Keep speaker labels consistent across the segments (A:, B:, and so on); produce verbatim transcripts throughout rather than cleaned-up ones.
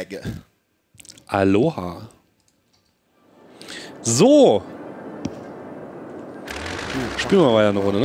A: Swag.
B: Aloha. So. Spielen wir weiter eine Runde, ne?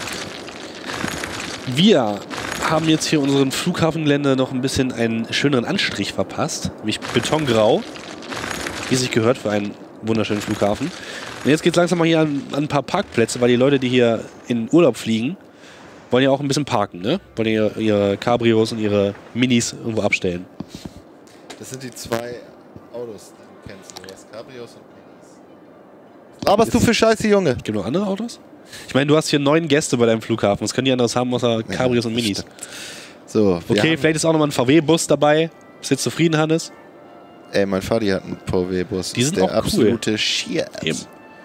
B: Wir haben jetzt hier unseren Flughafengelände noch ein bisschen einen schöneren Anstrich verpasst. Nämlich Betongrau. Wie sich gehört für einen wunderschönen Flughafen. Und jetzt geht es langsam mal hier an, an ein paar Parkplätze, weil die Leute, die hier in Urlaub fliegen, wollen ja auch ein bisschen parken, ne? Wollen ihre, ihre Cabrios und ihre Minis irgendwo abstellen.
A: Das sind die zwei Autos, die du kennst. Du hast Cabrios und Minis. Aber was du für Scheiße, Junge?
B: Gibt noch andere Autos? Ich meine, du hast hier neun Gäste bei deinem Flughafen. Was können die anderes haben außer Cabrios ja, und Minis?
A: Stimmt. So,
B: okay, vielleicht ist auch nochmal ein V W-Bus dabei. Bist du jetzt zufrieden, Hannes?
A: Ey, mein Vati hat einen V W-Bus.
B: Die sind
A: der
B: auch cool.
A: absolute Shit.
B: Eben.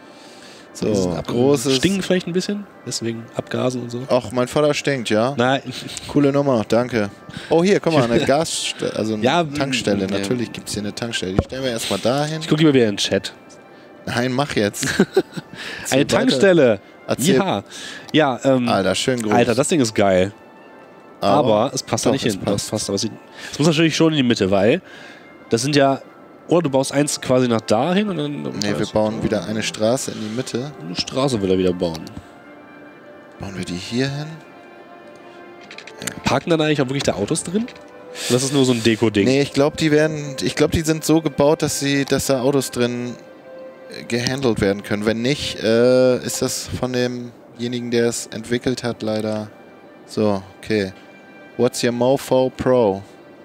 A: So, großes...
B: Stinken vielleicht ein bisschen, deswegen abgasen und so.
A: Ach, mein Vater stinkt, ja?
B: Nein.
A: Coole Nummer, danke. Oh, hier, guck mal, eine Gasstelle, also eine
B: ja,
A: Tankstelle.
B: Ja.
A: Natürlich gibt es hier eine Tankstelle. Die stellen wir erstmal dahin.
B: Ich gucke lieber wieder in den Chat.
A: Nein, mach jetzt.
B: Eine Tankstelle.
A: Erzähl.
B: Ja. Ja, ähm,
A: Alter, schön groß.
B: Alter, das Ding ist geil. Aber, Aber es passt da nicht hin.
A: Passt.
B: Das passt, aber es, es muss natürlich schon in die Mitte, weil das sind ja... Oder du baust eins quasi nach da hin und dann...
A: Nee, wir bauen wieder eine Straße in die Mitte.
B: Eine Straße will er wieder bauen.
A: Bauen wir die hier hin?
B: Parken dann eigentlich auch wirklich da Autos drin? Oder ist das nur so ein Deko-Ding?
A: Nee, ich glaube, die werden... Ich glaube, die sind so gebaut, dass sie, dass da Autos drin gehandelt werden können. Wenn nicht, äh, ist das von demjenigen, der es entwickelt hat, leider... So, okay. What's your Mofo Pro?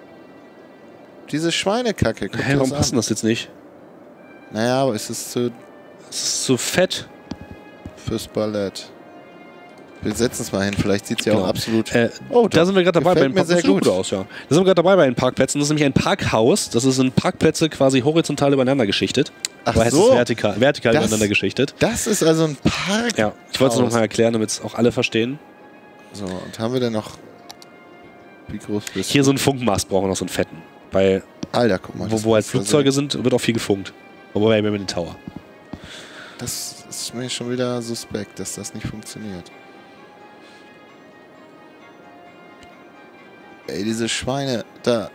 A: Diese Schweinekacke.
B: Hä, hey, warum passt das jetzt nicht?
A: Naja, aber es ist zu...
B: Es ist zu fett.
A: Fürs Ballett. Wir setzen es mal hin, vielleicht sieht es ja
B: genau.
A: auch absolut...
B: Äh, oh, da sind wir gerade dabei bei den
A: Parkplätzen.
B: Gut aus, ja. Da sind wir gerade dabei bei den Parkplätzen. Das ist nämlich ein Parkhaus. Das sind Parkplätze quasi horizontal übereinander geschichtet.
A: Ach
B: aber
A: so.
B: Es vertikal, vertikal
A: das,
B: übereinander geschichtet.
A: Das ist also ein Park.
B: Ja, ich wollte es noch mal erklären, damit es auch alle verstehen.
A: So, und haben wir denn noch... Wie groß bist du?
B: Hier so einen Funkmast brauchen wir noch, so einen fetten. Weil,
A: Alter, guck mal.
B: Wo, wo halt Flugzeuge also sind, wird auch viel gefunkt. Wobei wir mit den Tower.
A: Das ist mir schon wieder suspekt, dass das nicht funktioniert. Ey, diese Schweine, da.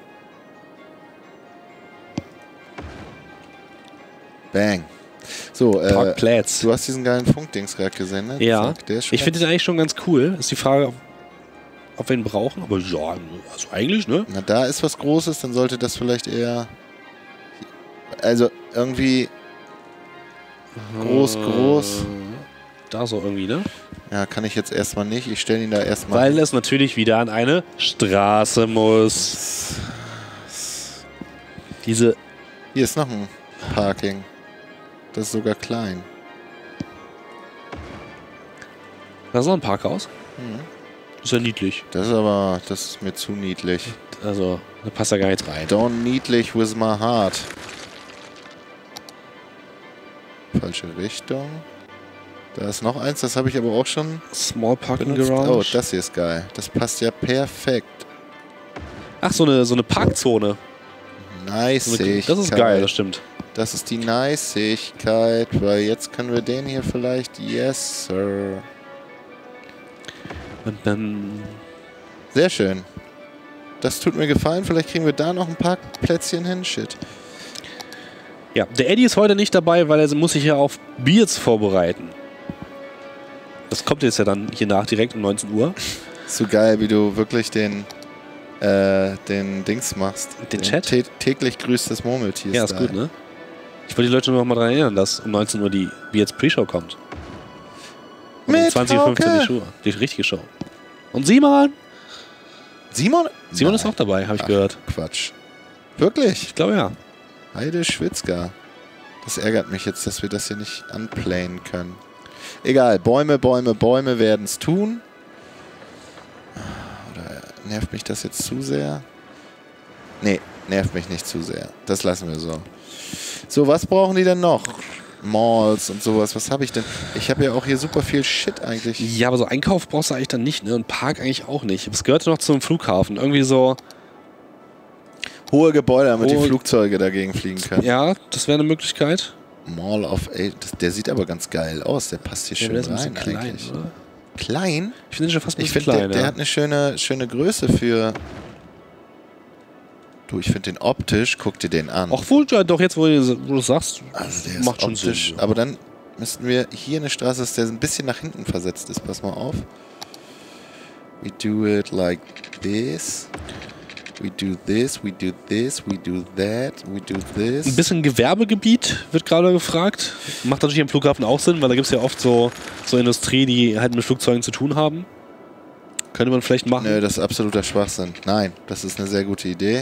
A: Bang. So, äh,
B: Parkplätze.
A: Du hast diesen geilen Funkdings gerade gesendet.
B: Ja,
A: Zack, der ist
B: ich finde den eigentlich schon ganz cool. Ist die Frage, ob wir ihn brauchen. Aber ja, also eigentlich, ne?
A: Na, da ist was Großes, dann sollte das vielleicht eher... Also, irgendwie... Groß, groß.
B: Da so irgendwie, ne?
A: Ja, kann ich jetzt erstmal nicht. Ich stelle ihn da erstmal...
B: Weil es natürlich wieder an eine Straße muss. Diese...
A: Hier ist noch ein Parking. Das ist sogar klein.
B: Da ist noch ein Parkhaus.
A: Mhm.
B: Ist ja niedlich.
A: Das ist aber... Das ist mir zu niedlich.
B: Also, da passt ja gar nichts rein.
A: Don't niedlich with my heart. Falsche Richtung. Da ist noch eins, das habe ich aber auch schon
B: Small Parking
A: benutzt.
B: Garage.
A: Oh, das hier ist geil. Das passt ja perfekt.
B: Ach, so eine, so eine Parkzone.
A: Niceigkeit.
B: Das ist geil, das stimmt.
A: Das ist die Niceigkeit, weil jetzt können wir den hier vielleicht... Yes, sir.
B: Und dann...
A: Sehr schön. Das tut mir gefallen. Vielleicht kriegen wir da noch ein Parkplätzchen hin. Shit.
B: Ja, der Eddie ist heute nicht dabei, weil er muss sich ja auf Beards vorbereiten. Das kommt jetzt ja dann hier nach, direkt um neunzehn Uhr.
A: So geil, wie du wirklich den, äh, den Dings machst.
B: Den, den Chat?
A: Tä täglich grüßt das Murmeltier.
B: Ja, ist gut, ne? Ich wollte die Leute nur noch mal daran erinnern, dass um neunzehn Uhr die Beards Pre-Show kommt. Und um zwanzig Uhr fünfzehn die Show. Die richtige Show. Und Simon?
A: Simon?
B: Simon
A: Nein.
B: ist auch dabei, habe ich
A: Ach,
B: gehört.
A: Quatsch. Wirklich?
B: Ich glaube, ja.
A: Heide Schwitzka. Das ärgert mich jetzt, dass wir das hier nicht unplayen können. Egal, Bäume, Bäume, Bäume werden es tun. Oder nervt mich das jetzt zu sehr? Nee, nervt mich nicht zu sehr. Das lassen wir so. So, was brauchen die denn noch? Malls und sowas. Was habe ich denn? Ich habe ja auch hier super viel Shit eigentlich.
B: Ja, aber so Einkauf brauchst du eigentlich dann nicht, ne? Und Park eigentlich auch nicht. Es gehört noch zum Flughafen. Irgendwie so...
A: Hohe Gebäude, damit
B: Hohe
A: die Flugzeuge dagegen fliegen können.
B: Ja, das wäre eine Möglichkeit.
A: Mall of Eight. Das, der sieht aber ganz geil aus. Der passt hier
B: Ja,
A: schön
B: der ist ein
A: rein
B: bisschen klein,
A: eigentlich.
B: oder?
A: Klein?
B: Ich finde den schon fast ein
A: Ich
B: bisschen
A: finde,
B: klein,
A: der, der
B: ja.
A: hat eine schöne, schöne Größe für... Du, ich finde den optisch, guck dir den an.
B: Auch wohl, ja, doch jetzt, wo du, wo du sagst,
A: Also der ist
B: macht schon
A: optisch.
B: Sinn.
A: Aber dann müssten wir hier eine Straße, dass der ein bisschen nach hinten versetzt ist. Pass mal auf. We do it like this. We do this, we do this, we do that, we do this.
B: Ein bisschen Gewerbegebiet wird gerade gefragt. Macht natürlich am Flughafen auch Sinn, weil da gibt es ja oft so, so Industrie, die halt mit Flugzeugen zu tun haben. Könnte man vielleicht machen.
A: Nö, das ist absoluter Schwachsinn. Nein, das ist eine sehr gute Idee.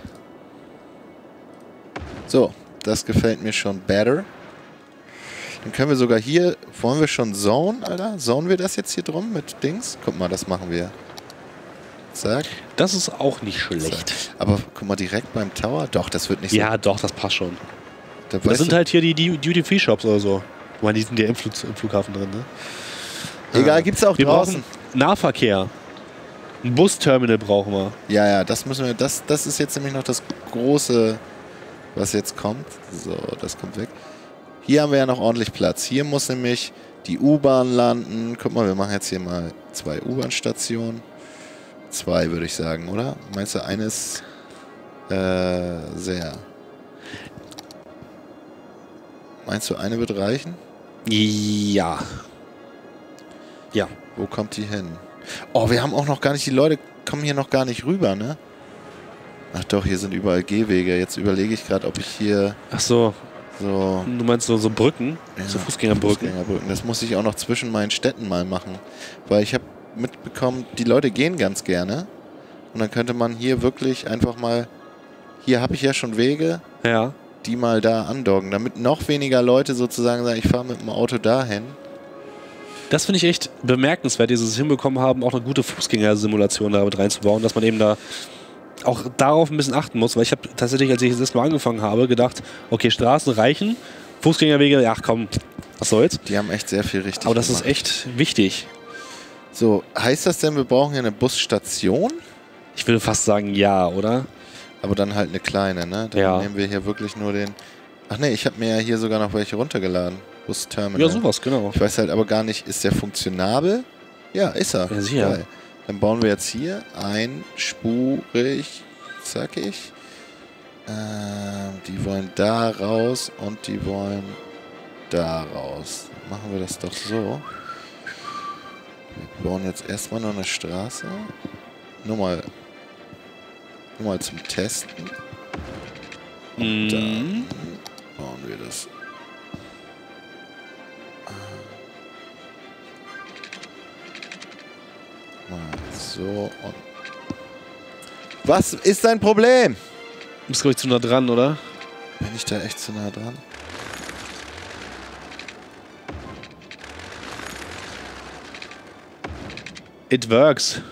A: So, das gefällt mir schon better. Dann können wir sogar hier, wollen wir schon zone, Alter? Zonen wir das jetzt hier drum mit Dings? Guck mal, das machen wir. Zack.
B: Das ist auch nicht schlecht.
A: Zack. Aber guck mal, direkt beim Tower? Doch, das wird nicht so.
B: Ja, doch, das passt schon.
A: Da
B: Das
A: weißt
B: sind
A: du-
B: halt hier die, die Duty-Free-Shops oder so. Ich meine, die sind ja im, Flug, im Flughafen drin, ne?
A: Egal, gibt's auch
B: Wir
A: draußen.
B: brauchen Nahverkehr. Ein Busterminal brauchen wir.
A: Ja, ja, das müssen wir. Das, das ist jetzt nämlich noch das große, was jetzt kommt. So, das kommt weg. Hier haben wir ja noch ordentlich Platz. Hier muss nämlich die U-Bahn landen. Guck mal, wir machen jetzt hier mal zwei U-Bahn-Stationen. Zwei, würde ich sagen, oder? Meinst du, eine ist äh, sehr. Meinst du, eine wird reichen?
B: Ja. Ja.
A: Wo kommt die hin? Oh, wir haben auch noch gar nicht, die Leute kommen hier noch gar nicht rüber, ne? Ach doch, hier sind überall Gehwege. Jetzt überlege ich gerade, ob ich hier
B: Ach so,
A: so...
B: du meinst so, so Brücken?
A: Ja,
B: so Fußgängerbrücken?
A: Fußgängerbrücken. Das muss ich auch noch zwischen meinen Städten mal machen. Weil ich habe mitbekommen, die Leute gehen ganz gerne. Und dann könnte man hier wirklich einfach mal... Hier habe ich ja schon Wege,
B: Ja.
A: die mal da andocken. Damit noch weniger Leute sozusagen sagen, ich fahre mit dem Auto dahin.
B: Das finde ich echt bemerkenswert, dass sie es hinbekommen haben, auch eine gute Fußgängersimulation da mit reinzubauen, dass man eben da auch darauf ein bisschen achten muss, weil ich habe tatsächlich, als ich das Mal angefangen habe, gedacht, okay, Straßen reichen, Fußgängerwege, ach komm, was soll's.
A: Die haben echt sehr viel richtig
B: Aber das
A: gemacht.
B: ist echt wichtig.
A: So, heißt das denn, wir brauchen hier eine Busstation?
B: Ich würde fast sagen, ja, oder?
A: Aber dann halt eine kleine, ne? Dann
B: Ja.
A: nehmen wir hier wirklich nur den... Ach ne, ich habe mir ja hier sogar noch welche runtergeladen. Busterminal.
B: Ja, sowas, genau.
A: Ich weiß halt aber gar nicht, ist der funktionabel? Ja, ist er.
B: Ja, sicher.
A: Geil. Dann bauen wir jetzt hier einspurig, zackig. Ähm, die wollen da raus und die wollen da raus. Machen wir das doch so. Wir bauen jetzt erstmal noch eine Straße. Nur mal, nur mal zum Testen. Und dann
B: Mhm.
A: bauen wir das. Mal so und. Was ist dein Problem?
B: Du bist, glaube ich, zu nah dran, oder?
A: Bin ich da echt zu nah dran?
B: It works.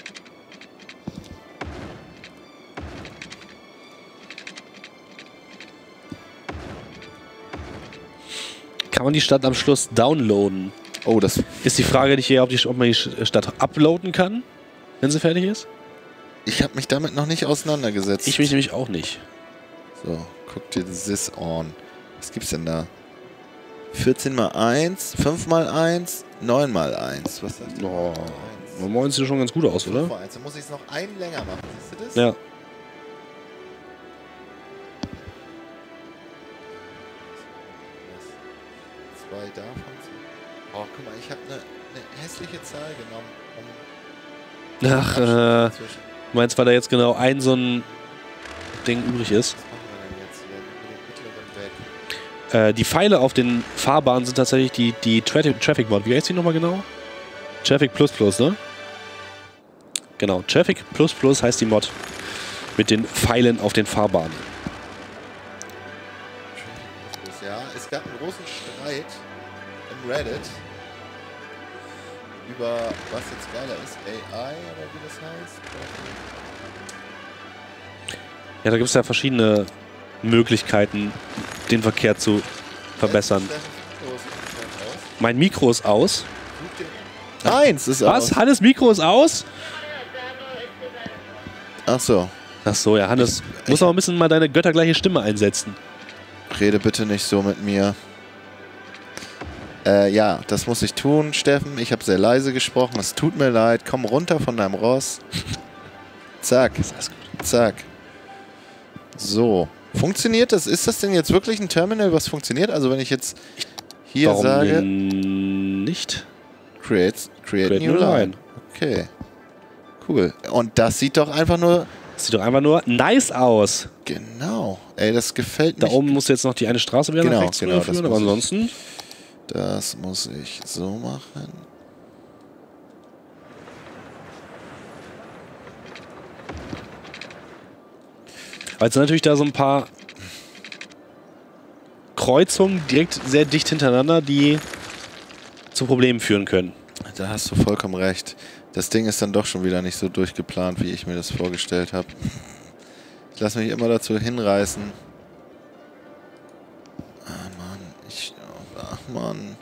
B: Kann man die Stadt am Schluss downloaden?
A: Oh, das.
B: Ist die Frage nicht eher, ob, die, ob man die Stadt uploaden kann, wenn sie fertig ist?
A: Ich habe mich damit noch nicht auseinandergesetzt.
B: Ich mich nämlich auch nicht.
A: So, guck dir this on. Was gibt's denn da? vierzehn mal eins, fünf mal eins, neun mal eins. Was sagt
B: Oh, moin, sieht schon ganz gut aus, oder?
A: Dann muss ich es noch einen länger machen. Siehst du das?
B: Ja.
A: Zwei davon. Oh, guck mal, ich habe eine ne hässliche Zahl genommen. Um
B: Ach, äh,
A: zwischen.
B: meinst, weil da jetzt genau ein so ein Ding übrig ist?
A: Was machen wir denn jetzt hier? Mit dem mittleren weg.
B: Äh, die Pfeile auf den Fahrbahnen sind tatsächlich die, die Traffic, Traffic Mod. Wie heißt die nochmal genau? Traffic Plus Plus, ne? Genau, Traffic Plus Plus heißt die Mod. Mit den Pfeilen auf den Fahrbahnen.
A: Ja, es gab einen großen Streit im Reddit über was jetzt geiler ist, A I oder wie das heißt.
B: Ja, da gibt es ja verschiedene Möglichkeiten, den Verkehr zu verbessern. Mein Mikro ist aus.
A: Eins ist
B: Was?
A: aus.
B: Hannes Mikro ist aus?
A: Ach so.
B: Ach so, ja, Hannes, muss aber ein bisschen mal deine göttergleiche Stimme einsetzen.
A: Rede bitte nicht so mit mir. Äh, ja, das muss ich tun, Steffen. Ich habe sehr leise gesprochen. Es tut mir leid. Komm runter von deinem Ross. Zack. Zack. So. Funktioniert das? Ist das denn jetzt wirklich ein Terminal, was funktioniert? Also wenn ich jetzt hier
B: Warum
A: sage...
B: denn nicht?
A: Create, create,
B: Create
A: new
B: new
A: line.
B: line.
A: Okay. Cool. Und das sieht doch einfach nur...
B: Das sieht doch einfach nur nice aus.
A: Genau. Ey, das gefällt
B: Da
A: mir.
B: oben musst du jetzt noch die eine Straße wieder
A: Genau,
B: nach rechts
A: genau, das
B: führen, aber
A: muss ich.
B: ansonsten...
A: Das muss ich so machen.
B: Weil es sind natürlich da so ein paar Kreuzungen direkt sehr dicht hintereinander, die zu Problemen führen können.
A: Da hast du vollkommen recht. Das Ding ist dann doch schon wieder nicht so durchgeplant, wie ich mir das vorgestellt habe. Ich lasse mich immer dazu hinreißen. Ah, Mann. Ich, ach, Mann.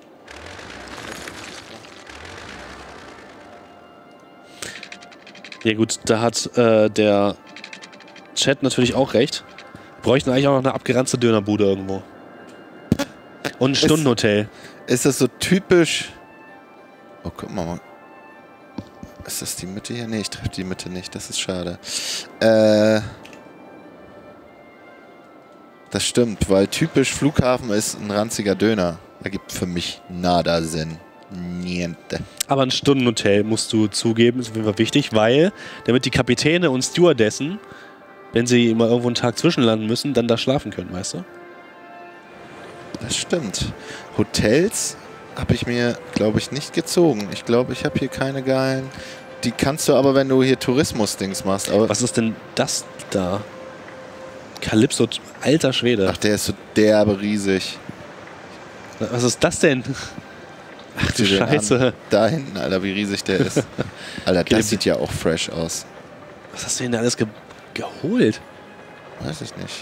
B: Ja gut, da hat äh, der Chat natürlich auch recht. Bräuchten eigentlich auch noch eine abgeranzte Dönerbude irgendwo. Und ein Stundenhotel.
A: Ist das so typisch... Oh, guck mal. Ist das die Mitte hier? Nee, ich treffe die Mitte nicht. Das ist schade. Äh... Das stimmt, weil typisch Flughafen ist ein ranziger Döner. Ergibt für mich nada Sinn. Niente.
B: Aber ein Stundenhotel musst du zugeben, ist auf jeden Fall wichtig, weil damit die Kapitäne und Stewardessen, wenn sie immer irgendwo einen Tag zwischenlanden müssen, dann da schlafen können, weißt du?
A: Das stimmt. Hotels habe ich mir, glaube ich, nicht gezogen. Ich glaube, ich habe hier keine geilen... Die kannst du aber, wenn du hier Tourismus-Dings machst. Aber
B: Was ist denn das da? Calypso, alter Schwede.
A: ach, der ist so derbe riesig.
B: Was ist das denn? Ach du
A: Sieh den
B: Scheiße.
A: an. Da hinten, Alter, wie riesig der ist. Alter,
B: Okay,
A: das sieht ja auch fresh aus.
B: Was hast du denn da alles ge geholt?
A: Weiß ich nicht.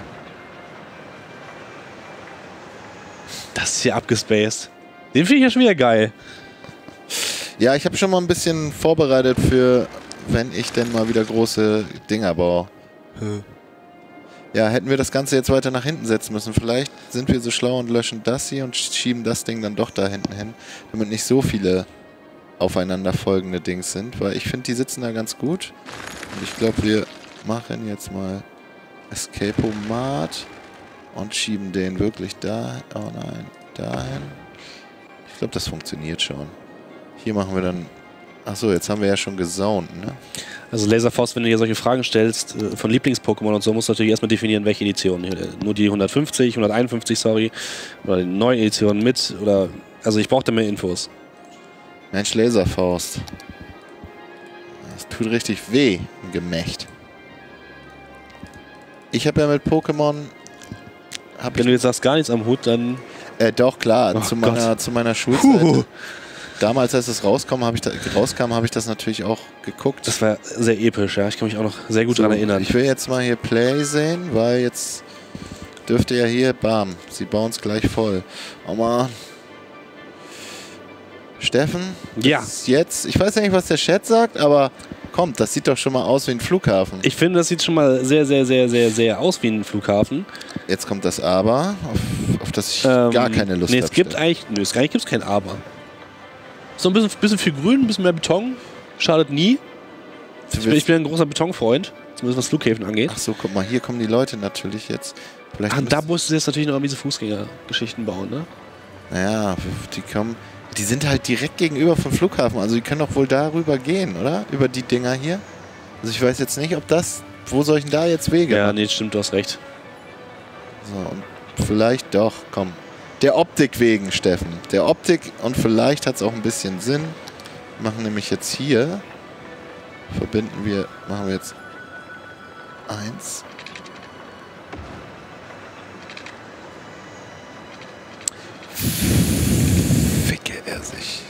B: Das ist hier abgespaced. Den finde ich ja schon wieder geil.
A: Ja, ich habe schon mal ein bisschen vorbereitet für, wenn ich denn mal wieder große Dinger baue.
B: Hm.
A: Ja, hätten wir das Ganze jetzt weiter nach hinten setzen müssen. Vielleicht sind wir so schlau und löschen das hier und schieben das Ding dann doch da hinten hin, damit nicht so viele aufeinanderfolgende Dings sind, weil ich finde, die sitzen da ganz gut. Und ich glaube, wir machen jetzt mal Escape-O-Mat und schieben den wirklich da, oh nein, dahin. Ich glaube, das funktioniert schon. Hier machen wir dann, achso, jetzt haben wir ja schon gesaunt, ne?
B: Also Laserfaust, wenn du hier solche Fragen stellst, äh, von Lieblings-Pokémon und so, musst du natürlich erstmal definieren, welche Edition. Hier, äh, nur die hundertfünfzig, hunderteinundfünfzig, sorry, oder die neue Edition mit, oder, also ich brauche da mehr Infos.
A: Mensch, Laserfaust. Das tut richtig weh im Gemächt. Ich habe ja mit Pokémon... Hab
B: Wenn
A: ich,
B: du jetzt sagst, gar nichts am Hut, dann...
A: äh, doch, klar,
B: Oh
A: zu,
B: Gott.
A: meiner, zu meiner Schulzeit.
B: Puh.
A: Damals, als es rauskam, habe ich, da, rauskam, habe ich das natürlich auch geguckt.
B: Das war sehr episch, ja. Ich kann mich auch noch sehr gut
A: So,
B: daran erinnern.
A: Ich will jetzt mal hier Play sehen, weil jetzt dürfte ja hier, bam, sie bauen es gleich voll. Oh Mann. Steffen,
B: Ja.
A: das ist jetzt, ich weiß ja nicht, was der Chat sagt, aber kommt, das sieht doch schon mal aus wie ein Flughafen.
B: Ich finde, das sieht schon mal sehr, sehr, sehr, sehr, sehr aus wie ein Flughafen.
A: Jetzt kommt das Aber, auf, auf das ich
B: Ähm,
A: gar keine Lust
B: nee,
A: habe.
B: es gibt eigentlich, nö, es gibt kein Aber. So ein bisschen, bisschen viel Grün, ein bisschen mehr Beton. Schadet nie. Ich bin, ich bin ein großer Betonfreund, zumindest was Flughäfen angeht.
A: Ach so, guck mal, hier kommen die Leute natürlich jetzt. Vielleicht
B: Ach, und da
A: müssen-
B: musst du jetzt natürlich noch diese Fußgängergeschichten bauen, ne?
A: Naja, die kommen. Die sind halt direkt gegenüber vom Flughafen. Also die können doch wohl darüber gehen, oder? Über die Dinger hier. Also ich weiß jetzt nicht, ob das. Wo soll ich denn da jetzt Wege?
B: Ja,
A: machen?
B: nee, stimmt, du hast recht.
A: So, und vielleicht doch, komm. Der Optik wegen, Steffen. Der Optik und vielleicht hat es auch ein bisschen Sinn. Wir machen nämlich jetzt hier. Verbinden wir. Machen wir jetzt eins. Ficke er sich.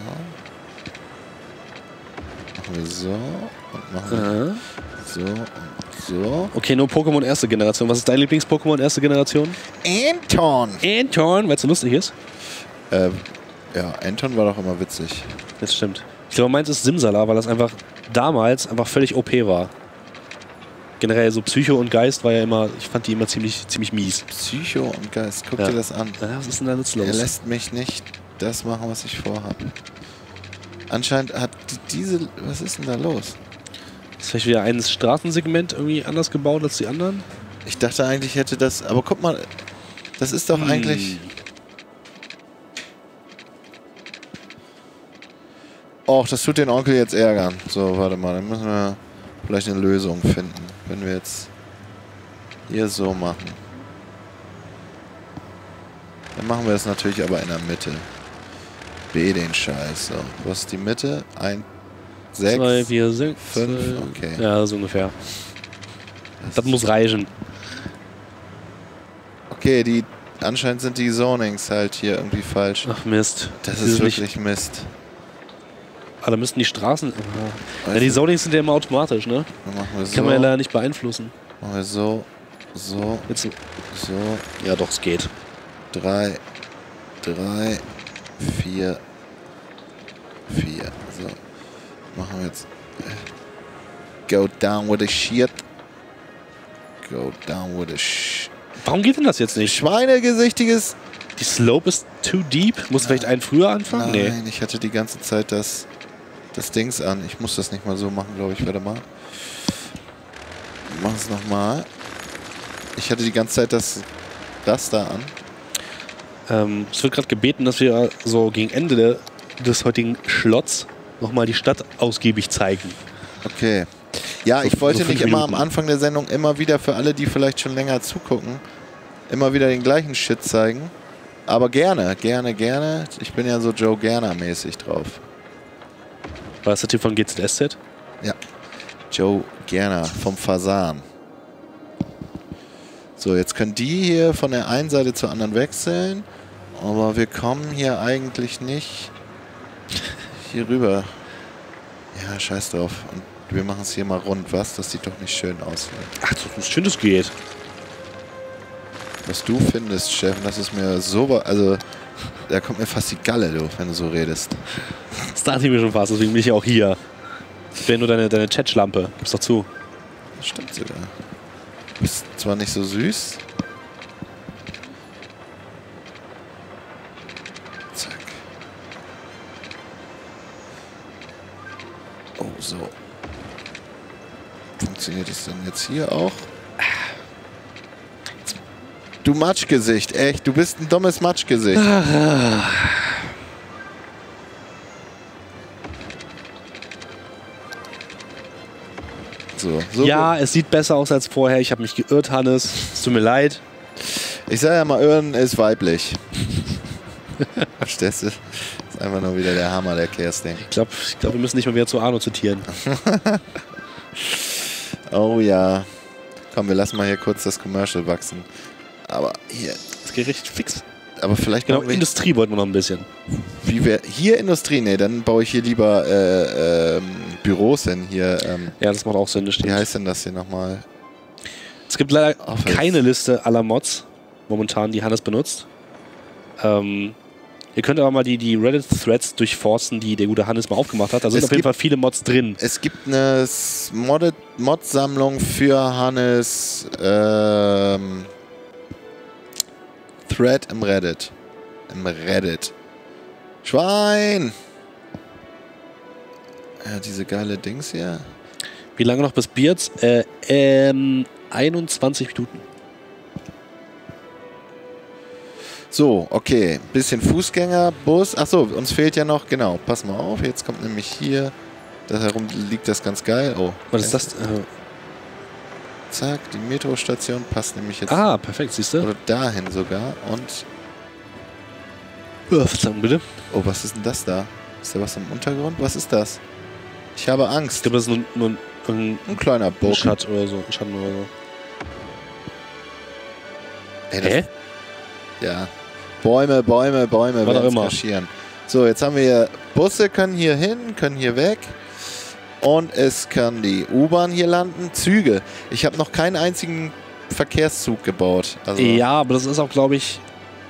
A: So. Machen wir so. Und machen wir
B: Aha.
A: so und so.
B: Okay, nur Pokémon erste Generation. Was ist dein Lieblings-Pokémon erste Generation?
A: Anton!
B: Anton, weil es so lustig ist.
A: Äh, ja, Anton war doch immer witzig.
B: Das stimmt. Ich glaube, meins ist Simsala, weil das einfach damals einfach völlig O P war. Generell so Psycho und Geist war ja immer, ich fand die immer ziemlich, ziemlich mies.
A: Psycho und Geist, guck
B: Ja.
A: dir das an.
B: Ja, was ist denn da jetzt
A: Er
B: los?
A: lässt mich nicht das machen, was ich vorhabe. Anscheinend hat die- diese... Was ist denn da los?
B: Ist vielleicht wieder ein Straßensegment irgendwie anders gebaut als die anderen?
A: Ich dachte eigentlich hätte das... Aber guck mal, das ist doch
B: Hm.
A: eigentlich... Och, das tut den Onkel jetzt ärgern. So, warte mal, dann müssen wir vielleicht eine Lösung finden. Wenn wir jetzt hier so machen. Dann machen wir es natürlich aber in der Mitte. B den Scheiß. So, was ist die Mitte? Ein, sechs,
B: zwei, vier, sechs,
A: fünf,
B: zwei-
A: okay.
B: Ja, so ungefähr. Das muss reichen.
A: Okay, die anscheinend sind die Zonings halt hier irgendwie falsch.
B: Ach Mist.
A: Das
B: Die
A: ist
B: sind nicht-
A: wirklich Mist.
B: Ah, da müssten die Straßen... Ah. Ja,
A: Weißt
B: die
A: du,
B: Zonings sind ja immer automatisch, ne?
A: dann machen wir so.
B: Kann man ja leider nicht beeinflussen.
A: Machen wir so, so,
B: Jetzt,
A: so.
B: ja doch, es geht.
A: Drei, drei, vier, vier. So. Machen wir jetzt. äh, Go down with the shit. Go down with the sh.
B: Warum geht denn das jetzt nicht?
A: Schweinegesichtiges.
B: Die Slope ist too deep. Muss vielleicht einen früher anfangen? Nee.
A: Nein, ich hatte die ganze Zeit das, das Dings an. Ich muss das nicht mal so machen, glaube ich. Warte mal. Mach es nochmal. Ich hatte die ganze Zeit das Raster an.
B: Ähm, es wird gerade gebeten, dass wir so gegen Ende der, des heutigen Schlotts nochmal die Stadt ausgiebig zeigen.
A: Okay. Ja,
B: So-
A: ich wollte
B: so fünf
A: nicht immer
B: Minuten.
A: am Anfang der Sendung immer wieder für alle, die vielleicht schon länger zugucken, immer wieder den gleichen Shit zeigen. Aber gerne, gerne, gerne. Ich bin ja so Joe Gerner-mäßig drauf.
B: War das der Typ von G Z S Z?
A: Ja. Joe Gerner vom Fasan. So, jetzt können die hier von der einen Seite zur anderen wechseln. Aber wir kommen hier eigentlich nicht hier rüber. Ja, scheiß drauf. Und wir machen es hier mal rund, was? Das sieht doch nicht schön aus.
B: Ach, so schön das geht.
A: Was du findest, Chef, das ist mir so... Also, da kommt mir fast die Galle, du, wenn du so redest.
B: Das dachte ich mir schon fast, deswegen bin ich ja auch hier. Ich bin nur deine, deine Chatschlampe. Gib's doch zu.
A: Das stimmt sogar. Bist zwar nicht so süß. Zack. Oh, so. Funktioniert es denn jetzt hier auch? Du Matschgesicht, echt. Du bist ein dummes Matschgesicht. So, so
B: Ja, es sieht besser aus als vorher. Ich habe mich geirrt, Hannes. Es tut mir leid.
A: Ich sag ja mal, Irren ist weiblich. Verstehst du? Das ist einfach nur wieder der Hammer, der Kersting.
B: Ich glaube, ich glaub, wir müssen nicht mal wieder zu Arno zitieren.
A: Oh ja. Komm, wir lassen mal hier kurz das Commercial wachsen. Aber hier,
B: Das geht richtig fix.
A: aber vielleicht
B: Genau,
A: machen wir,
B: Industrie wollten wir noch ein bisschen.
A: wie wir, hier Industrie, nee, dann baue ich hier lieber äh, ähm, Büros hin. Hier, ähm,
B: Ja, das macht auch Sinn, das
A: wie
B: stimmt.
A: heißt denn das hier nochmal?
B: Es gibt leider
A: Office.
B: keine Liste aller Mods, momentan, die Hannes benutzt. Ähm, ihr könnt aber mal die, die Reddit-Threads durchforsten, die der gute Hannes mal aufgemacht hat. Da sind
A: Es
B: auf jeden
A: gibt-
B: Fall viele Mods drin.
A: Es gibt eine S- Modded- Mod-Sammlung für Hannes ähm, Thread im Reddit. Im Reddit. Schwein! Ja, diese geile Dings hier.
B: Wie lange noch bis Beards? Äh, ähm, einundzwanzig Minuten.
A: So, okay. Bisschen Fußgänger, Bus. Achso, uns fehlt ja noch, genau, pass mal auf. Jetzt kommt nämlich hier, da herum liegt das ganz geil. Oh.
B: Was ist das? Äh,
A: Zack, die Metrostation passt nämlich jetzt.
B: ah, perfekt, siehst du?
A: Oder dahin sogar. Und,
B: Oh, Verzeihung, bitte.
A: oh, was ist denn das da? Ist da was im Untergrund? Was ist das? Ich habe
B: Ich
A: Angst.
B: glaube, das ist nur, nur ein, ein
A: Ein kleiner Burg.
B: Schatten oder so. Ein Schatten oder so.
A: Ey, das-
B: Hä?
A: Ja. Bäume, Bäume, Bäume.
B: Was auch
A: werden's
B: immer.
A: kaschieren. So, jetzt haben wir hier Busse, können hier hin, können hier weg. Und es kann die U-Bahn hier landen. Züge. Ich habe noch keinen einzigen Verkehrszug gebaut. Also,
B: Ja, aber das ist auch, glaube ich,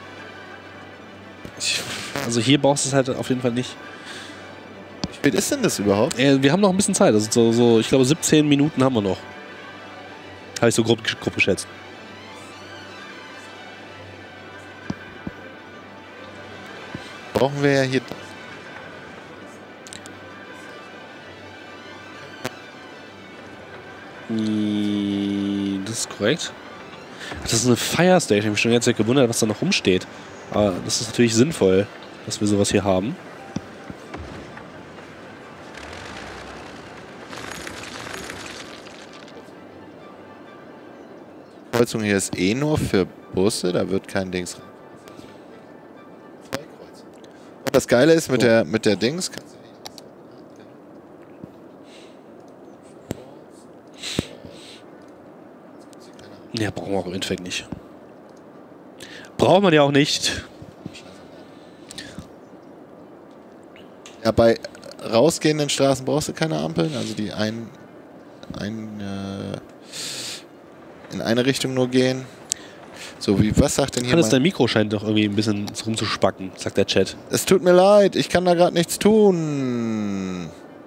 B: ich. Also hier brauchst du es halt auf jeden Fall nicht.
A: Wie spät ist denn das überhaupt?
B: Äh, wir haben noch ein bisschen Zeit. Also so, so ich glaube, siebzehn Minuten haben wir noch. Habe ich so grob, grob geschätzt.
A: Brauchen wir ja hier.
B: I- Das ist korrekt. Das ist eine Fire Station. Ich habe mich schon jetzt gewundert, was da noch rumsteht. Aber das ist natürlich sinnvoll, dass wir sowas hier haben.
A: Die Kreuzung hier ist eh nur für Busse, da wird kein Dings rein. Und das Geile ist mit, oh. der, mit der Dings.
B: Ja, brauchen wir auch im Endeffekt nicht. Braucht man ja auch nicht.
A: Ja, bei rausgehenden Straßen brauchst du keine Ampeln, also die ein, ein äh, in eine Richtung nur gehen. So, wie, was sagt denn hier?
B: Hannes, dein Mikro scheint doch irgendwie ein bisschen rumzuspacken, sagt der Chat.
A: Es tut mir leid, ich kann da gerade nichts tun.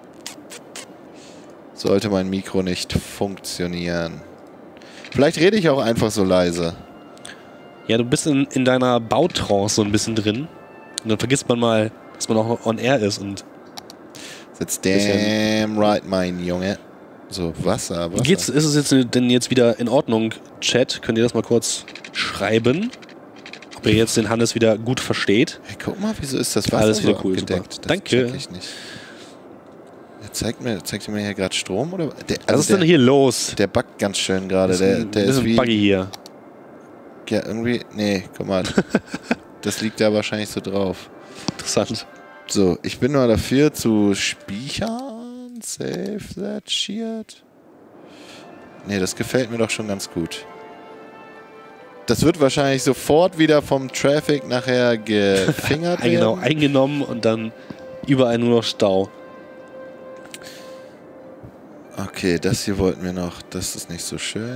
A: Sollte mein Mikro nicht funktionieren. Vielleicht rede ich auch einfach so leise.
B: Ja, du bist in, in deiner Bautrance so ein bisschen drin. Und dann vergisst man mal, dass man auch on air ist und.
A: That's damn right, mein Junge. So, Wasser, Wasser.
B: Geht's, ist es jetzt denn jetzt wieder in Ordnung, Chat? Könnt ihr das mal kurz schreiben? Ob ihr jetzt den Hannes wieder gut versteht?
A: Hey, guck mal, wieso ist das Wasser
B: Alles wieder
A: so
B: cool,
A: abgedeckt?
B: super. Danke.
A: Ich nicht. Zeigt mir, zeigt mir hier gerade Strom? Oder? Der, also
B: Was ist
A: der,
B: denn hier los?
A: Der buggt ganz schön gerade. Der, der
B: ist
A: wie.
B: Buggy hier.
A: Ja, irgendwie. Nee, guck mal. Das liegt da wahrscheinlich so drauf.
B: Interessant.
A: So, ich bin mal dafür zu speichern. Save that shit. Nee, das gefällt mir doch schon ganz gut. Das wird wahrscheinlich sofort wieder vom Traffic nachher gefingert werden.
B: Genau, eingenommen und dann überall nur noch Stau.
A: Okay, das hier wollten wir noch. Das ist nicht so schön.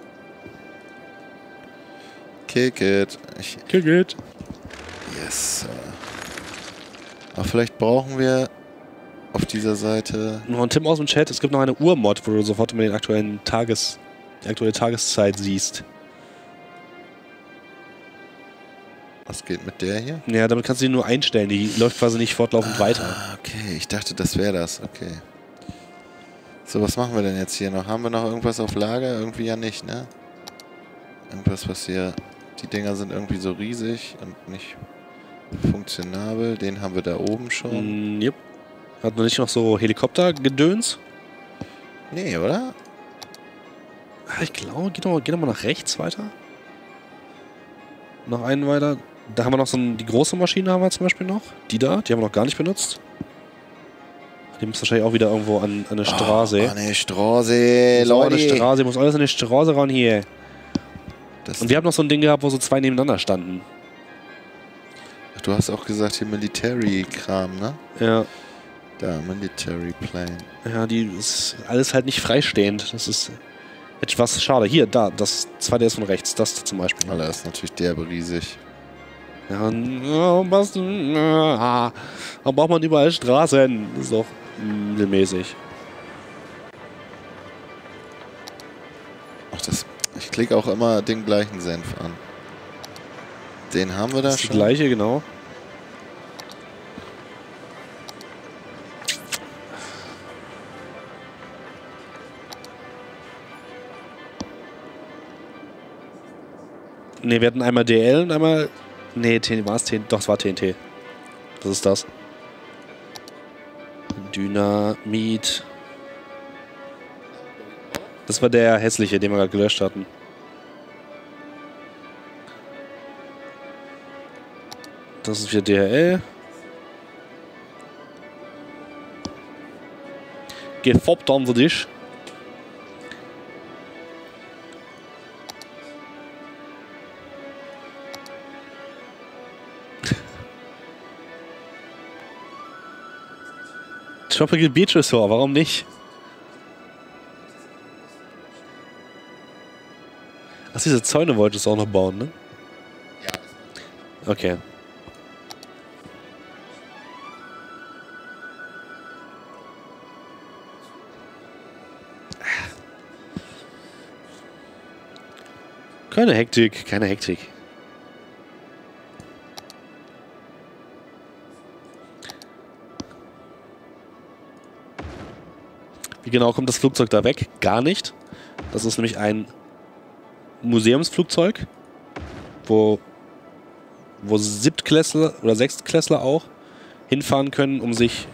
A: Kick it. Ich
B: Kick it.
A: Yes. Aber vielleicht brauchen wir auf dieser Seite...
B: Noch ein Tipp aus dem Chat. Es gibt noch eine Uhrmod, wo du sofort immer den aktuellen Tages, die aktuelle Tageszeit siehst.
A: Was geht mit der hier?
B: Ja, damit kannst du die nur einstellen. Die läuft quasi nicht fortlaufend
A: ah,
B: weiter.
A: Okay, ich dachte, das wäre das. Okay. So, was machen wir denn jetzt hier noch? Haben wir noch irgendwas auf Lager? Irgendwie ja nicht, ne? Irgendwas, was hier... Die Dinger sind irgendwie so riesig und nicht funktionabel. Den haben wir da oben schon.
B: Mm, yep. Hat man nicht noch so Helikoptergedöns?
A: Nee, oder?
B: Ah, ich glaube, geht doch, geht doch mal nach rechts weiter. Noch einen weiter. Da haben wir noch so ein, die große Maschine haben wir zum Beispiel noch. Die da, die haben wir noch gar nicht benutzt. Die muss wahrscheinlich auch wieder irgendwo an, an eine Straße.
A: Oh, an eine Straße, Leute.
B: Eine Straße, muss alles an eine Straße ran hier. Das und wir haben noch so ein Ding gehabt, wo so zwei nebeneinander standen.
A: Ach, du hast auch gesagt, hier Military-Kram, ne?
B: Ja.
A: Da, Military Plane.
B: Ja, die ist alles halt nicht freistehend. Das ist etwas schade. Hier, da, das zweite ist von rechts, das zum Beispiel.
A: Alter, ist natürlich derbe riesig.
B: Ja, was? Da braucht man überall Straßen. Das ist doch mittelmäßig.
A: Ach, das... Ich klicke auch immer den gleichen Senf an. Den haben wir da
B: das ist
A: schon.
B: Die gleiche, genau. Ne, wir hatten einmal D L und einmal... Ne, war es T N T? Doch, es war T N T. Das ist das. Dynamit... Das war der hässliche, den wir gerade gelöscht hatten. Das ist wieder D H L. Gefoppt haben wir dich. Tropical Beach Resort, warum nicht? Ach, diese Zäune wolltest du auch noch bauen, ne? Ja. Okay. Keine Hektik, keine Hektik. Wie genau kommt das Flugzeug da weg? Gar nicht. Das ist nämlich ein Museumsflugzeug, wo, wo Siebtklässler oder Sechstklässler auch hinfahren können, um sich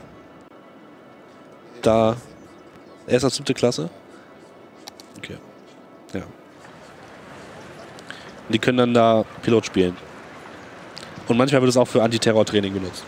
B: da... Erst als siebte Klasse? Okay. Ja. Und die können dann da Pilot spielen. Und manchmal wird es auch für Antiterror-Training benutzt.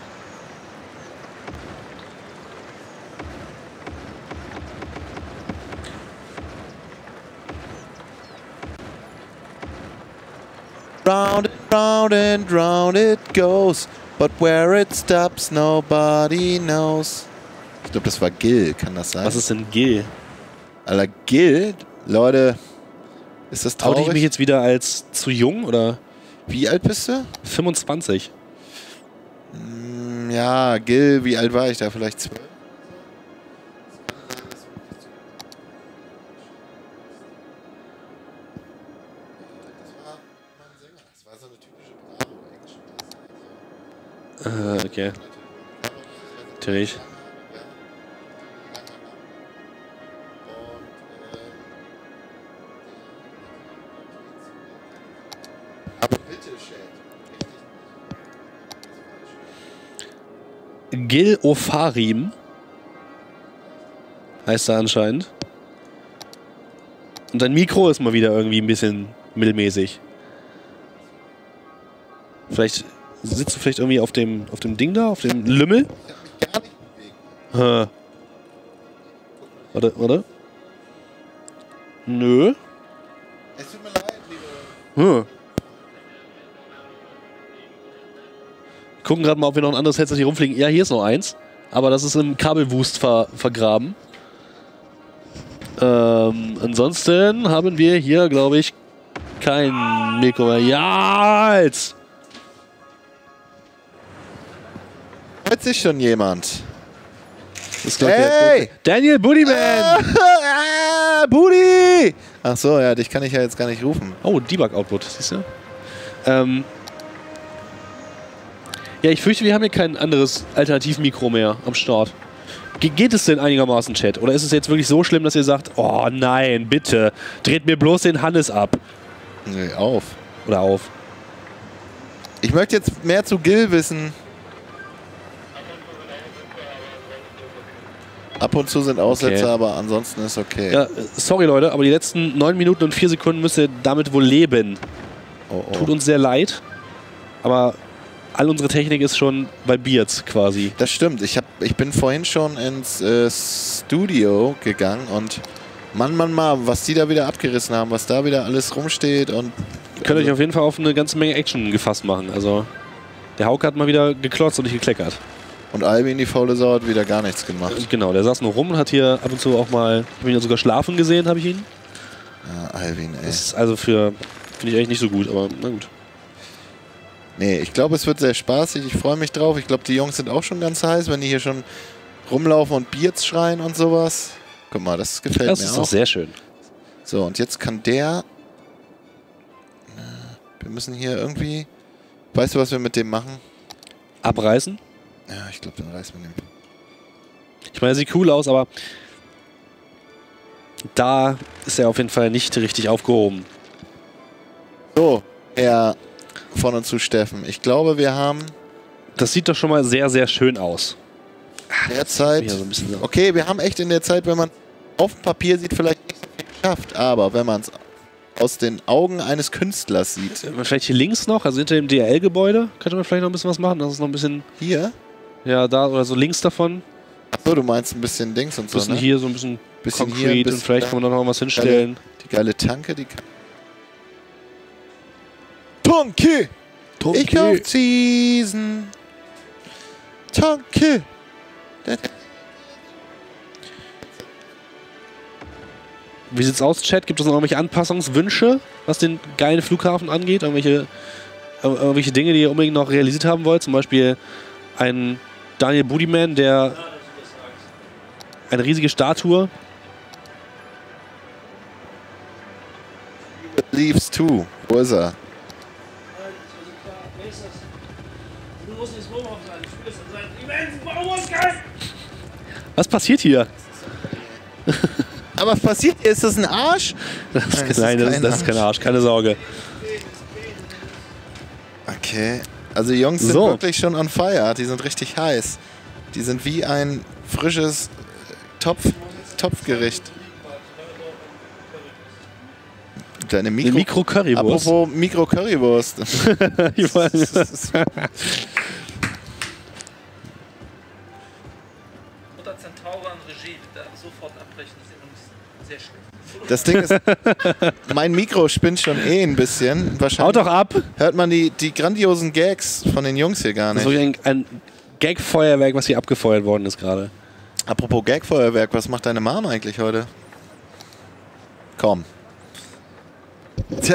A: Round and round and round it goes, but where it stops nobody knows. Ich glaube, das war Gil, kann das sein?
B: Was ist denn Gil?
A: Alter, Gil? Leute, ist das traurig?
B: Oute ich mich jetzt wieder als zu jung, oder?
A: Wie alt bist du?
B: fünfundzwanzig.
A: Mm, ja, Gil, wie alt war ich da? Vielleicht zwölf?
B: Äh, okay. Natürlich.
A: Aber bitte, Chat.
B: Gil Ofarim heißt er anscheinend. Und dein Mikro ist mal wieder irgendwie ein bisschen mittelmäßig. Vielleicht sitzt du vielleicht irgendwie auf dem, auf dem Ding da, auf dem Lümmel?
A: Ich hab mich gar nicht bewegt.
B: Hä. Warte, warte. Nö.
A: Es tut mir leid, liebe.
B: Hm. Gucken gerade mal, ob wir noch ein anderes Headset hier rumfliegen. Ja, hier ist noch eins. Aber das ist im Kabelwust ver vergraben. Ähm, ansonsten haben wir hier, glaube ich, kein Mikro mehr. Ja, jetzt!
A: Hört sich schon jemand?
B: Das ist, glaub ich,
A: Hey!
B: der, Daniel Buddyman!
A: Ah, Budi! Ach so, ja, dich kann ich ja jetzt gar nicht rufen.
B: Oh, Debug-Output, siehst du? Ähm, ja, ich fürchte, wir haben hier kein anderes Alternativmikro mehr am Start. Ge geht es denn einigermaßen, Chat? Oder ist es jetzt wirklich so schlimm, dass ihr sagt, oh nein, bitte, dreht mir bloß den Hannes ab?
A: Nee, auf.
B: Oder auf?
A: Ich möchte jetzt mehr zu Gil wissen. Ab und zu sind Aussetzer,
B: Okay.
A: aber ansonsten ist okay.
B: Ja, sorry Leute, aber die letzten neun Minuten und vier Sekunden müsst ihr damit wohl leben.
A: Oh, oh.
B: Tut uns sehr leid, aber all unsere Technik ist schon bei Beards quasi.
A: Das stimmt. Ich, hab, ich bin vorhin schon ins äh, Studio gegangen und Mann, Mann, Mann, was die da wieder abgerissen haben, was da wieder alles rumsteht und...
B: Ihr könnt
A: also,
B: euch auf jeden Fall auf eine ganze Menge Action gefasst machen. Also der Hauke hat mal wieder geklotzt und nicht gekleckert.
A: Und Albin, die faule Sau, hat wieder gar nichts gemacht.
B: Und genau, der saß nur rum und hat hier ab und zu auch mal, ich habe ihn ja sogar schlafen gesehen, habe ich ihn.
A: Ja, Albin, ey.
B: Das ist also für, finde ich eigentlich nicht so gut, aber na gut.
A: Nee, ich glaube, es wird sehr spaßig. Ich freue mich drauf. Ich glaube, die Jungs sind auch schon ganz heiß, wenn die hier schon rumlaufen und Beards schreien und sowas. Guck mal, das gefällt
B: Das
A: mir
B: ist
A: auch.
B: doch sehr schön.
A: So, und jetzt kann der... Wir müssen hier irgendwie... Weißt du, was wir mit dem machen?
B: Abreißen?
A: Ja, ich glaube, den reißen wir den.
B: Ich meine, er sieht cool aus, aber da ist er auf jeden Fall nicht richtig aufgehoben.
A: So, Herr von und zu Steffen. Ich glaube, wir haben
B: Das sieht doch schon mal sehr, sehr schön aus.
A: derzeit...
B: Ja, so ein bisschen so.
A: Okay, wir haben echt in der Zeit, wenn man auf dem Papier sieht, vielleicht nicht so viel geschafft. Aber wenn man es aus den Augen eines Künstlers sieht...
B: Vielleicht hier links noch, also hinter dem D H L-Gebäude, könnte man vielleicht noch ein bisschen was machen. Das ist noch ein bisschen,
A: Hier?
B: ja, da oder so links davon.
A: Achso, du meinst ein bisschen Dings und
B: Ein
A: so,
B: bisschen
A: ne?
B: hier, so ein bisschen,
A: Bisschen
B: Concrete
A: hier, ein bisschen
B: und vielleicht
A: da.
B: kann man da noch was hinstellen.
A: Die geile Tanke, die kann... Tanke! Ich kauf Season! Tanke!
B: Wie sieht's aus, Chat? Gibt es noch irgendwelche Anpassungswünsche, was den geilen Flughafen angeht? Irgendwelche, ir- irgendwelche Dinge, die ihr unbedingt noch realisiert haben wollt? Zum Beispiel ein Daniel Buddyman, der eine riesige Statue.
A: Leaves two. Wo ist er?
B: Was passiert hier?
A: Aber was passiert hier? Ist das ein Arsch?
B: Das ist,
A: Nein, das
B: nein,
A: ist
B: das,
A: kein
B: das ist kein Arsch, keine Sorge.
A: Okay. Also die Jungs sind
B: So.
A: wirklich schon on fire. Die sind richtig heiß. Die sind wie ein frisches Topf, Topfgericht. Deine Mikro...
B: Mikro-Currywurst.
A: Apropos Mikro-Currywurst.
B: Ich weiß.
C: Unter Zentauren-Regie, da sofort abbrechen, das ist sehr schlecht.
A: Das Ding ist, mein Mikro spinnt schon eh ein bisschen.
B: Haut
A: Wahrscheinlich
B: doch ab!
A: hört man die, die grandiosen Gags von den Jungs hier gar
B: Das
A: nicht.
B: ist wirklich ein, ein Gag-Feuerwerk, was hier abgefeuert worden ist gerade.
A: Apropos Gagfeuerwerk, was macht deine Mom eigentlich heute? Komm. Tja,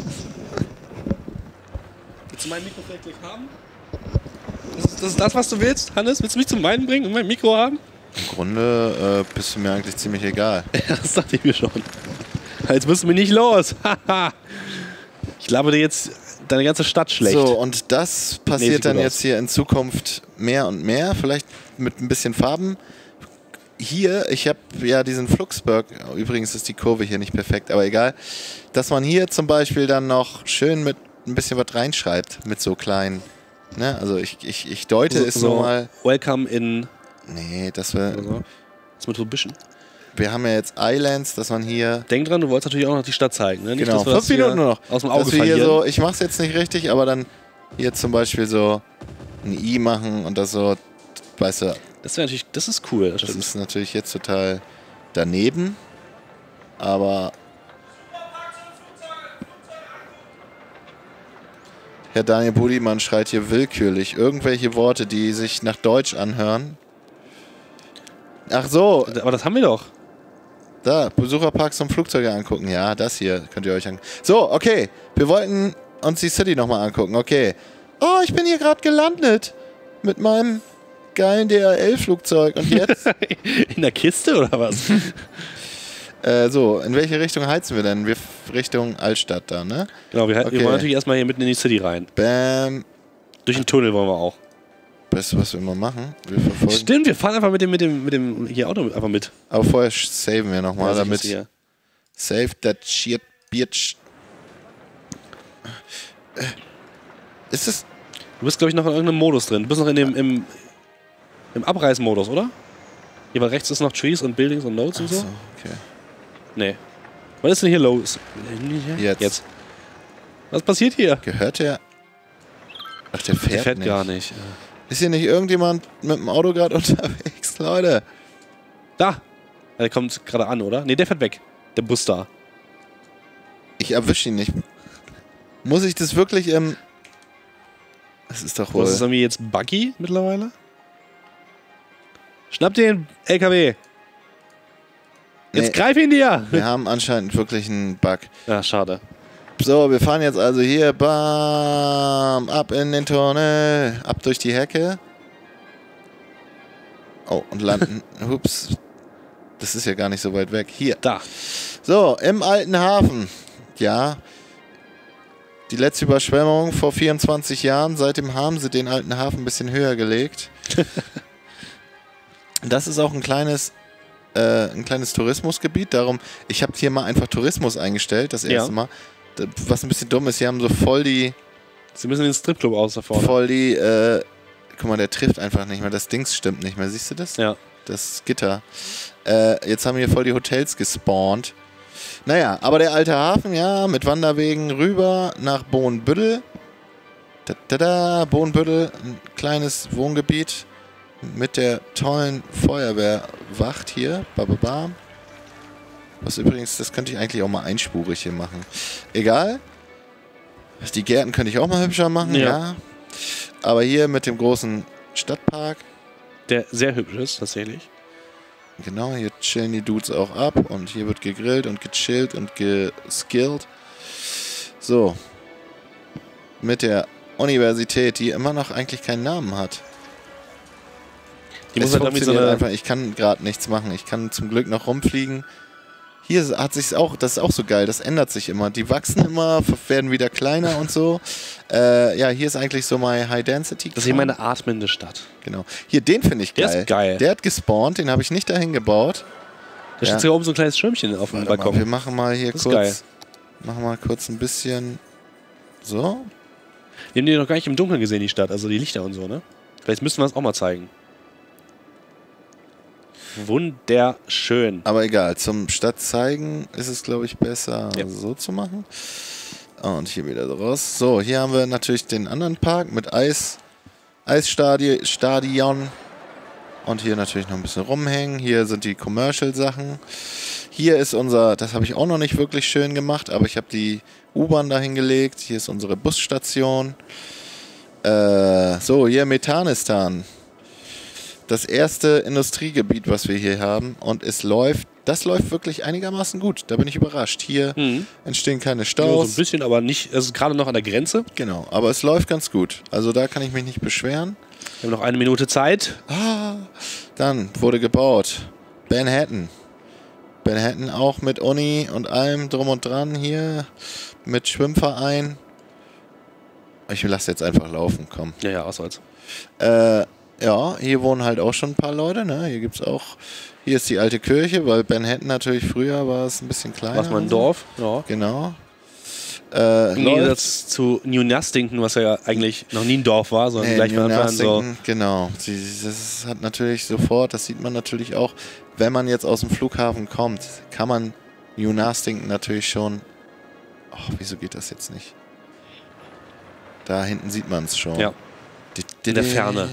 B: Willst du mein Mikro vielleicht gleich haben? Das ist, das ist das, was du willst, Hannes? Willst du mich zum Meinen bringen und mein Mikro haben?
A: im Grunde äh, bist du mir eigentlich ziemlich egal.
B: Ja, das dachte ich mir schon. Jetzt bist du mir nicht los. Ich glaube dir jetzt deine ganze Stadt schlecht.
A: So, und das
B: Nee,
A: passiert
B: sieht
A: dann
B: gut
A: jetzt
B: aus.
A: hier in Zukunft mehr und mehr, vielleicht mit ein bisschen Farben. Hier, ich habe ja diesen Fluxburg, übrigens ist die Kurve hier nicht perfekt, aber egal, dass man hier zum Beispiel dann noch schön mit ein bisschen was reinschreibt, mit so kleinen, ne, also ich, ich, ich deute es so mal,
B: Welcome in.
A: nee, dass wir,
B: Oder so. Das mit so ein bisschen.
A: wir haben ja jetzt Islands, dass man hier,
B: Denk dran, du wolltest natürlich auch noch die Stadt zeigen. Ne? Nicht,
A: genau,
B: dass wir
A: fünf
B: das hier
A: Minuten nur noch,
B: aus dem Auge
A: dass wir hier
B: verlieren.
A: so, ich mach's jetzt nicht richtig, aber dann hier zum Beispiel so ein I machen und das so, weißt du,
B: Das wäre natürlich, das ist cool. Das
A: das
B: stimmt.
A: ist natürlich jetzt total daneben, aber Herr Daniel Budimann schreit hier willkürlich irgendwelche Worte, die sich nach Deutsch anhören. Ach so,
B: Aber das haben wir doch.
A: da, Besucherparks und Flugzeuge angucken. Ja, das hier könnt ihr euch angucken. So, okay, wir wollten uns die City nochmal angucken. Okay. Oh, ich bin hier gerade gelandet mit meinem geilen D H L-Flugzeug. Und jetzt?
B: In der Kiste oder was?
A: Äh, so, in welche Richtung heizen wir denn? Wir f- Richtung Altstadt da, ne?
B: Genau, wir,
A: Okay.
B: wir wollen natürlich erstmal hier mitten in die City rein.
A: Bam.
B: Durch den Tunnel wollen wir auch.
A: Weißt du, was wir immer machen? Wir verfolgen.
B: Stimmt, wir fahren einfach mit dem, mit dem, mit dem hier Auto einfach mit.
A: Aber vorher sch- saven wir nochmal,
B: Ja,
A: damit.
B: sicher.
A: Save that shit, bitch. Äh, Ist es.
B: Du bist, glaube ich, noch in irgendeinem Modus drin. Du bist noch in dem im, im Abreißmodus, oder? Hier weil rechts ist noch Trees und Buildings und Nodes und so.
A: Achso, okay.
B: Nee. Was ist denn hier los?
A: Jetzt.
B: Jetzt. Was passiert hier?
A: Gehört der. Ach, der fährt,
B: Der fährt
A: nicht.
B: gar nicht.
A: Ist hier nicht irgendjemand mit dem Auto gerade unterwegs, Leute?
B: Da! Der kommt gerade an, oder? Nee, der fährt weg. Der Bus da.
A: Ich erwische ihn nicht. Muss ich das wirklich im. Das ist doch wohl.
B: Was ist irgendwie jetzt Buggy mittlerweile? Schnapp den L K W! Jetzt
A: Nee.
B: greif ihn dir!
A: Wir haben anscheinend wirklich einen Bug.
B: Ja, schade.
A: So, wir fahren jetzt also hier, bam, ab in den Tunnel, ab durch die Hecke. Oh, und landen. Ups. Das ist ja gar nicht so weit weg. Hier.
B: Da.
A: So, im alten Hafen. Ja. Die letzte Überschwemmung vor vierundzwanzig Jahren. Seitdem haben sie den alten Hafen ein bisschen höher gelegt. Das ist auch ein kleines, äh, ein kleines Tourismusgebiet. Darum, ich habe hier mal einfach Tourismus eingestellt, das erste
B: Ja.
A: Mal. Was ein bisschen dumm ist, sie haben so voll die,
B: Sie müssen den Stripclub aus da vorne.
A: voll die, äh, guck mal, der trifft einfach nicht mehr. Das Dings stimmt nicht mehr. Siehst du das?
B: Ja.
A: Das Gitter. Äh, jetzt haben hier voll die Hotels gespawnt. Naja, aber der alte Hafen, ja, mit Wanderwegen rüber nach Bohnbüttel. Da, da, da, Bohnbüttel, ein kleines Wohngebiet mit der tollen Feuerwehrwacht hier. Bababam. Was übrigens, das könnte ich eigentlich auch mal einspurig hier machen. Egal. Die Gärten könnte ich auch mal hübscher machen, ja.
B: Ja.
A: Aber hier mit dem großen Stadtpark.
B: Der sehr hübsch ist, tatsächlich.
A: Genau, hier chillen die Dudes auch ab und hier wird gegrillt und gechillt und geskillt. So. Mit der Universität, die immer noch eigentlich keinen Namen hat.
B: Die
A: Es
B: muss halt irgendwie so
A: funktioniert
B: eine,
A: einfach, ich kann gerade nichts machen. Ich kann zum Glück noch rumfliegen. Hier hat sich's auch, das ist auch so geil, das ändert sich immer. Die wachsen immer, werden wieder kleiner und so. Äh, ja, hier ist eigentlich so my High Density.
B: das ist eben eine atmende Stadt.
A: Genau. Hier, den finde ich geil.
B: Der ist geil.
A: Der hat gespawnt, den habe ich nicht dahin gebaut.
B: Da steht
A: Ja.
B: sogar oben so ein kleines Schirmchen auf dem
A: Warte mal,
B: Balkon.
A: wir machen mal hier
B: Das ist
A: kurz.
B: geil.
A: Machen mal kurz ein bisschen. So.
B: Wir haben die noch gar nicht im Dunkeln gesehen, die Stadt, also die Lichter und so, ne? Vielleicht müssen wir das auch mal zeigen. Wunderschön.
A: Aber egal, zum Stadt zeigen ist es, glaube ich, besser
B: Ja.
A: so zu machen. Und hier wieder raus. So, hier haben wir natürlich den anderen Park mit Eis, Eisstadion. Stadion. Und hier natürlich noch ein bisschen rumhängen. Hier sind die Commercial-Sachen. Hier ist unser, das habe ich auch noch nicht wirklich schön gemacht, aber ich habe die U-Bahn dahin gelegt. Hier ist unsere Busstation. Äh, so, hier Methanistan. Das erste Industriegebiet, was wir hier haben. Und es läuft, das läuft wirklich einigermaßen gut. Da bin ich überrascht. Hier
B: Mhm.
A: entstehen keine
B: Ja,
A: Staus.
B: so ein bisschen, aber nicht, es ist gerade noch an der Grenze.
A: Genau, aber es läuft ganz gut. Also da kann ich mich nicht beschweren.
B: Wir haben noch eine Minute Zeit.
A: Ah, dann wurde gebaut. Manhattan. Manhattan auch mit Uni und allem drum und dran hier. Mit Schwimmverein. Ich lasse jetzt einfach laufen, komm.
B: Ja, ja, auswärts.
A: Äh, ja, hier wohnen halt auch schon ein paar Leute, ne? Hier gibt's auch. Hier ist die alte Kirche, weil Manhattan natürlich früher war es ein bisschen kleiner.
B: Was mal ein
A: und so.
B: Dorf. Ja.
A: Genau. Äh,
B: Im
A: läuft.
B: Gegensatz zu New Nastington, was ja eigentlich noch nie ein Dorf war, sondern
A: Nee,
B: gleich von
A: New
B: Anfang an so.
A: Nastington, genau. Sie, das hat natürlich sofort, das sieht man natürlich auch, wenn man jetzt aus dem Flughafen kommt, kann man New Nastington natürlich schon. Ach, wieso geht das jetzt nicht? Da hinten sieht man es schon.
B: Ja. In der Ferne.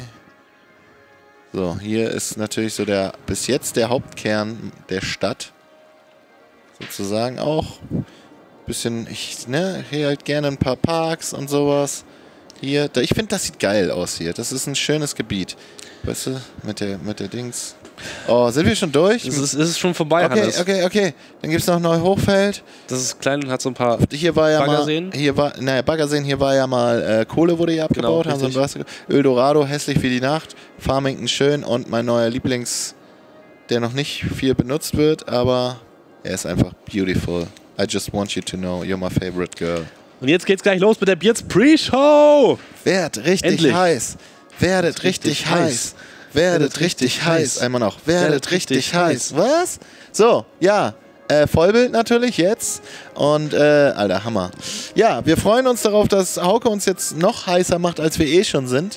A: So, hier ist natürlich so der, bis jetzt der Hauptkern der Stadt. Sozusagen auch. Bisschen, ich, ne, hier halt gerne ein paar Parks und sowas. Hier, da, ich finde, das sieht geil aus hier. Das ist ein schönes Gebiet. Weißt du, mit der, mit der Dings. Oh, sind wir schon durch?
B: Es ist, es ist schon vorbei,
A: Okay,
B: Hannes.
A: okay, okay. Dann gibt es noch Neu-Hochfeld.
B: Das ist klein und hat so ein paar.
A: Hier war ja
B: Baggerseen?
A: mal, hier war, naja, Baggerseen, hier war ja mal äh, Kohle wurde hier abgebaut,
B: Genau,
A: haben so ein Wasser, Eldorado, hässlich wie die Nacht, Farmington schön und mein neuer Lieblings, der noch nicht viel benutzt wird, aber er ist einfach beautiful. I just want you to know, you're my favorite girl.
B: Und jetzt geht's gleich los mit der Bierz Pre-Show!
A: Werdet richtig
B: Endlich.
A: heiß, werdet richtig,
B: Richtig
A: heiß,
B: heiß.
A: werdet richtig heiß.
B: heiß.
A: Einmal noch, werdet
B: Werdet
A: richtig
B: richtig
A: heiß. Was? So, ja. Äh, Vollbild natürlich jetzt. Und, äh, alter, Hammer. Ja, wir freuen uns darauf, dass Hauke uns jetzt noch heißer macht, als wir eh schon sind.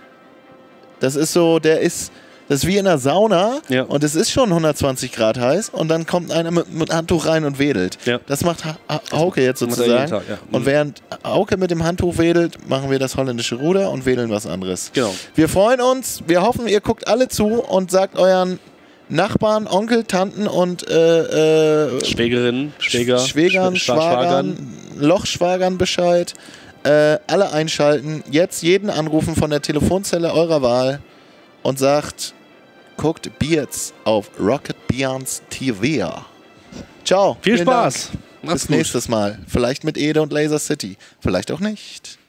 A: Das ist so, der ist, das ist wie in einer Sauna.
B: Ja.
A: Und es ist schon hundertzwanzig Grad heiß. Und dann kommt einer mit, mit Handtuch rein und wedelt.
B: Ja.
A: Das macht ha ha Hauke jetzt
B: Macht er jeden
A: sozusagen.
B: Tag, ja.
A: Und
B: Mhm.
A: während Hauke mit dem Handtuch wedelt, machen wir das holländische Ruder und wedeln was anderes.
B: Genau.
A: Wir freuen uns. Wir hoffen, ihr guckt alle zu und sagt euren Nachbarn, Onkel, Tanten und äh, äh,
B: Schwägerinnen, Schwäger,
A: Schwägern,
B: Sch-
A: Schwagern, Lochschwagern Bescheid. Äh, alle einschalten. Jetzt jeden anrufen von der Telefonzelle eurer Wahl und sagt, guckt Beards auf Rocket Beards T V. Ciao.
B: Viel
A: Vielen
B: Spaß.
A: Dank.
B: Macht's
A: Bis
B: gut.
A: nächstes Mal. Vielleicht mit Ede und Laser City. Vielleicht auch nicht.